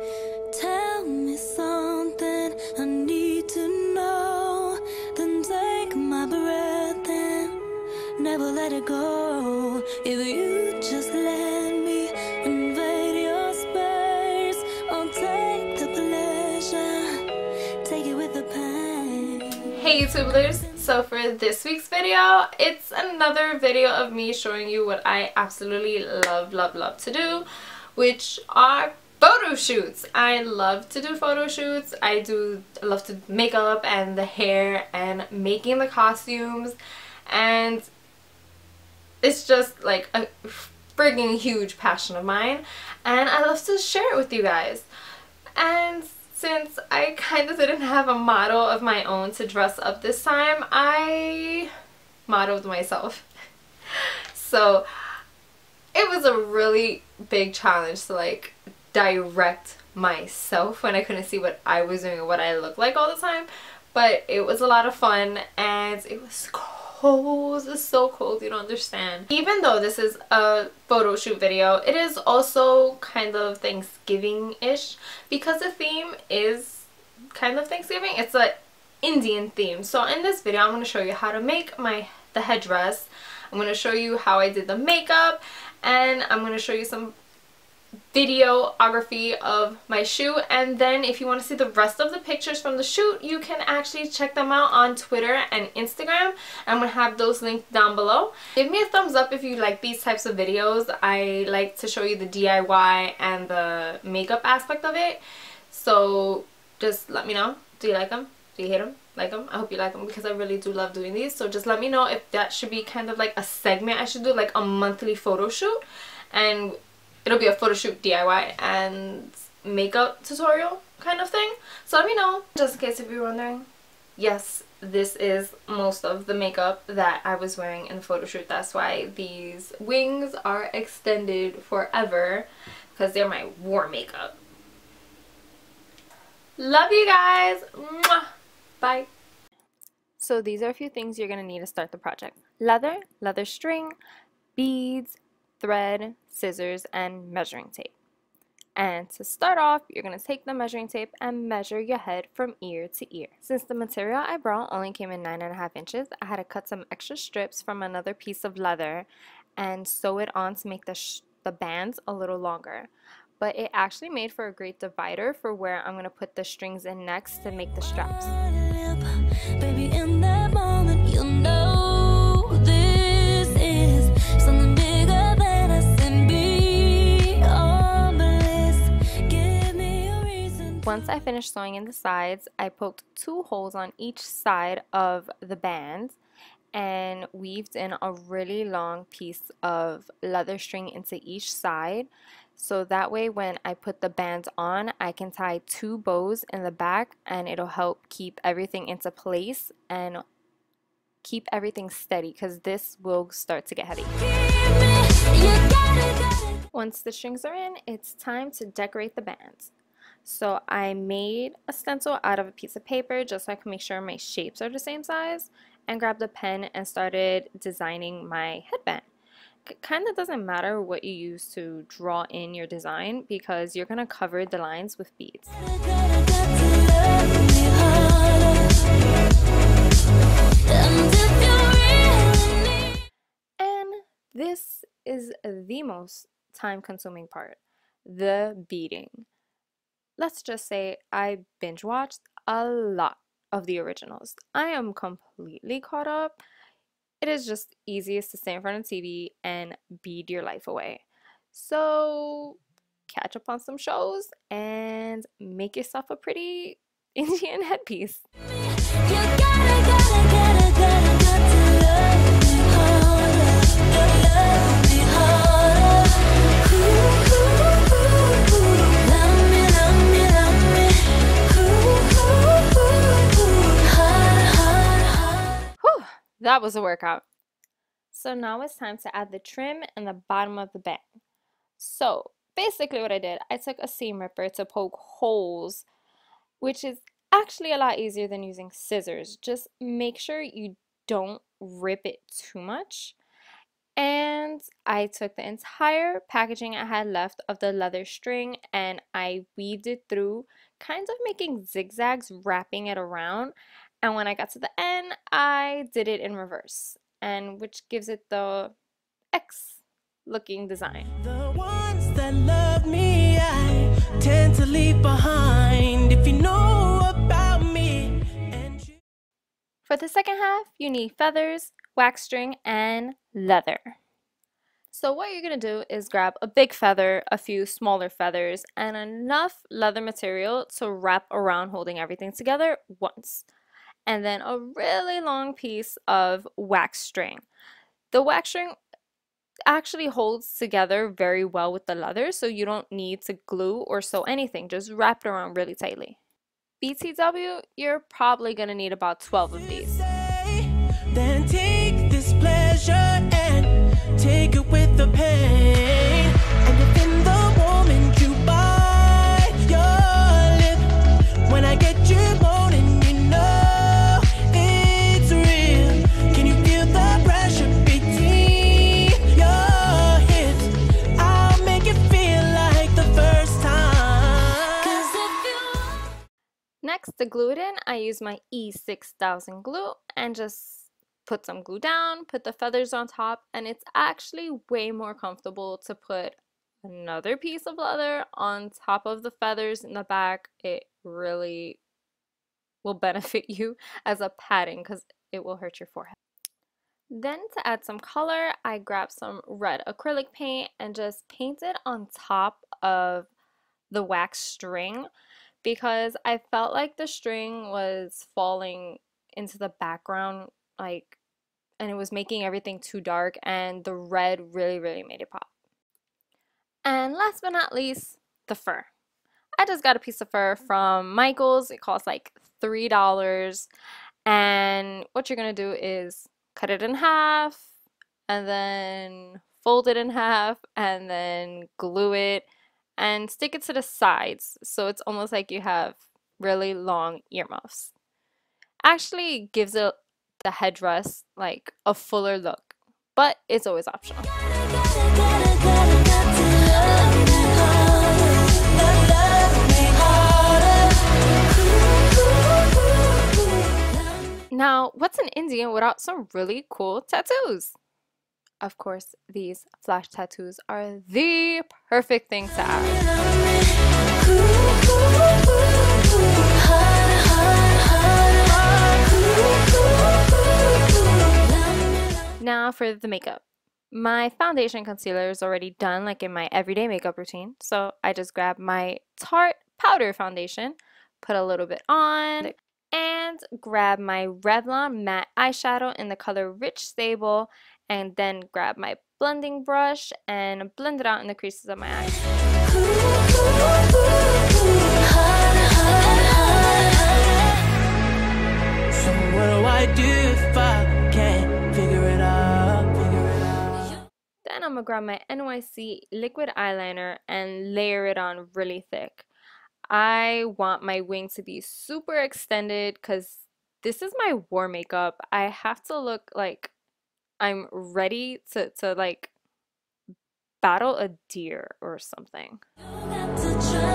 Tell me something I need to know. Then take my breath and never let it go. If you just let me invade your space, I'll take the pleasure, take it with the pain. Hey YouTubers, so for this week's video, it's another video of me showing you what I absolutely love to do, which are photo shoots. I love to do photo shoots. I love to makeup and the hair and making the costumes, and it's just like a friggin' huge passion of mine, and I love to share it with you guys. And since I kind of didn't have a model of my own to dress up this time, I modeled myself. So it was a really big challenge to like direct myself when I couldn't see what I was doing or what I looked like all the time. But it was a lot of fun, and it was cold. It's so cold, you don't understand. Even though this is a photo shoot video, it is also kind of Thanksgiving-ish because the theme is kind of Thanksgiving. It's an Indian theme. So in this video, I'm going to show you how to make the headdress. I'm going to show you how I did the makeup, and I'm going to show you some videography of my shoot. And then if you want to see the rest of the pictures from the shoot, you can actually check them out on Twitter and Instagram. I'm going to have those linked down below. Give me a thumbs up if you like these types of videos. I like to show you the DIY and the makeup aspect of it. So just let me know. Do you like them? Do you hate them? Like them? I hope you like them because I really do love doing these. So just let me know if that should be kind of like a segment I should do, like a monthly photo shoot. And it'll be a photo shoot, DIY, and makeup tutorial kind of thing. So let me know. Just in case if you're wondering, yes, this is most of the makeup that I was wearing in the photo shoot. That's why these wings are extended forever, because they're my war makeup. Love you guys. Mwah. Bye. So these are a few things you're going to need to start the project. Leather string, beads, thread, scissors, and measuring tape. And to start off, you're going to take the measuring tape and measure your head from ear to ear. Since the material I brought only came in 9.5 inches, I had to cut some extra strips from another piece of leather and sew it on to make the bands a little longer. But it actually made for a great divider for where I'm going to put the strings in next to make the straps. Baby, in that moment, you'll know this is something bigger than us and beyond bliss. Give me a reason. Once I finished sewing in the sides, I poked 2 holes on each side of the band and weaved in a really long piece of leather string into each side. So that way when I put the bands on, I can tie 2 bows in the back, and it'll help keep everything into place and keep everything steady, because this will start to get heavy. Once the strings are in, it's time to decorate the bands. So I made a stencil out of a piece of paper just so I can make sure my shapes are the same size, and grabbed a pen and started designing my headband. Kind of doesn't matter what you use to draw in your design because you're going to cover the lines with beads. And this is the most time-consuming part, the beading. Let's just say I binge watched a lot of the originals. I am completely caught up. It is just easiest to stand in front of the TV and bead your life away. So catch up on some shows and make yourself a pretty Indian headpiece. That was a workout. So now it's time to add the trim and the bottom of the band. So basically what I did, I took a seam ripper to poke holes, which is actually a lot easier than using scissors. Just make sure you don't rip it too much. And I took the entire packaging I had left of the leather string and I weaved it through, kind of making zigzags, wrapping it around. And when I got to the end, I did it in reverse, and which gives it the X looking design. The ones that love me, I tend to leave behind. If you know about me. For the second half, you need feathers, wax string, and leather. So what you're going to do is grab a big feather, a few smaller feathers, and enough leather material to wrap around holding everything together once. And then a really long piece of wax string. The wax string actually holds together very well with the leather, so you don't need to glue or sew anything. Just wrap it around really tightly. BTW, you're probably going to need about 12 of these. Then take this pleasure and take it with the pain. And if in the moment you bite your lip, when I get you moaning, you know it's real. Can you feel the pressure between your hips? I'll make it feel like the first time. 'Cause if you... Next, to glue it in, I use my E6000 glue and just put some glue down, put the feathers on top, and it's actually way more comfortable to put another piece of leather on top of the feathers in the back. It really will benefit you as a padding because it will hurt your forehead. Then to add some color, I grabbed some red acrylic paint and just painted on top of the wax string because I felt like the string was falling into the background, and it was making everything too dark, and the red really made it pop. And last but not least, the fur. I just got a piece of fur from Michael's. It cost like $3. And what you're gonna do is cut it in half and then fold it in half and then glue it and stick it to the sides so it's almost like you have really long earmuffs. Actually gives it the headdress like a fuller look, but it's always optional. Now, what's an Indian without some really cool tattoos? Of course, these flash tattoos are the perfect thing to add. Now for the makeup. My foundation concealer is already done, like in my everyday makeup routine. So I just grab my Tarte powder foundation, put a little bit on, and grab my Revlon matte eyeshadow in the color Rich Sable, and then grab my blending brush and blend it out in the creases of my eyes. So what do I do if I can't figure it out? Then I'm gonna grab my NYC liquid eyeliner and layer it on really thick. I want my wing to be super extended because this is my war makeup. I have to look like I'm ready to like battle a deer or something. Say,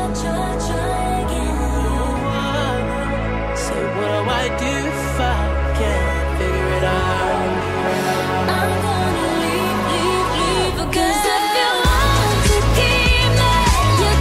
what do I do if I can't figure it out? I'm gonna leave, because if you want to keep me, you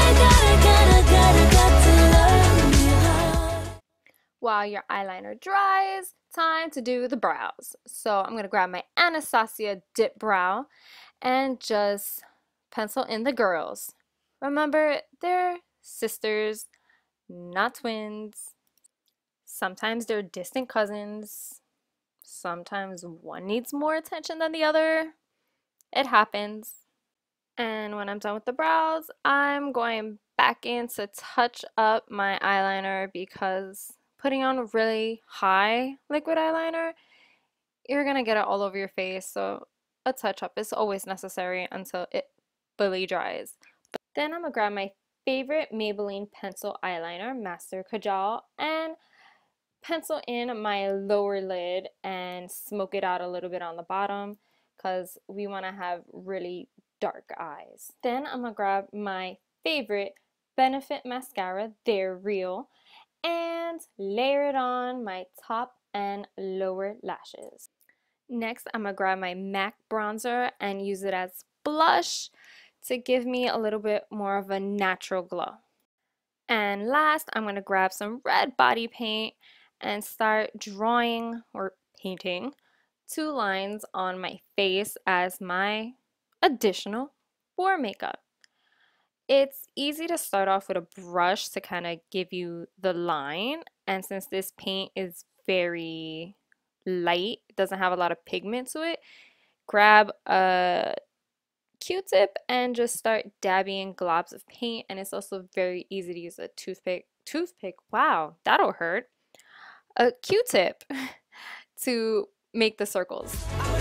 got to love me hard. While your eyeliner dries, time to do the brows. So I'm gonna grab my Anastasia Dip Brow and just pencil in the girls. Remember, they're sisters, not twins. Sometimes they're distant cousins. Sometimes one needs more attention than the other. It happens. And when I'm done with the brows, I'm going back in to touch up my eyeliner because putting on really high liquid eyeliner, you're gonna get it all over your face. So a touch up is always necessary until it fully dries. But then I'm gonna grab my favorite Maybelline pencil eyeliner, Master Kajal, and pencil in my lower lid and smoke it out a little bit on the bottom because we want to have really dark eyes. Then I'm gonna grab my favorite Benefit mascara, They're Real, and layer it on my top and lower lashes. Next, I'm gonna grab my MAC bronzer and use it as blush to give me a little bit more of a natural glow. And last, I'm gonna grab some red body paint and start drawing or painting 2 lines on my face as my additional pore makeup. It's easy to start off with a brush to kind of give you the line, and since this paint is very light, it doesn't have a lot of pigment to it, grab a Q-tip and just start dabbing in globs of paint. And it's also very easy to use a toothpick, wow, that'll hurt, a Q-tip to make the circles.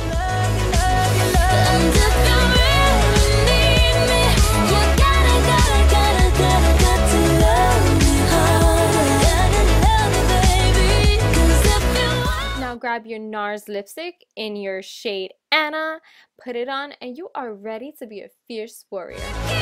Now grab your NARS lipstick in your shade Anna, put it on, and you are ready to be a fierce warrior.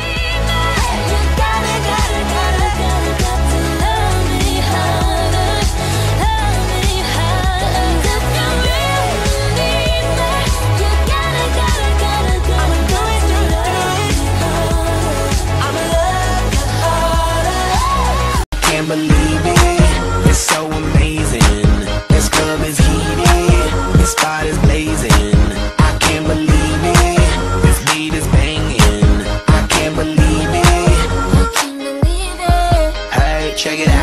Can't believe it, it's so amazing. This club is heated, this spot is blazing. I can't believe it, this beat is banging. I can't believe it, hey, check it out.